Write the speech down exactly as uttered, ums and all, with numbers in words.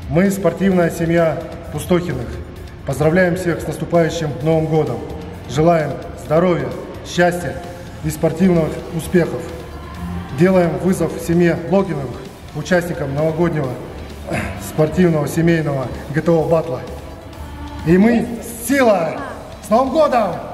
Мы спортивная семья Пустохиных. Поздравляем всех с наступающим Новым годом. Желаем здоровья, счастья и спортивных успехов. Делаем вызов семье Логиновых, участникам новогоднего спортивного семейного ГТО батла. И мы сила! С Новым годом!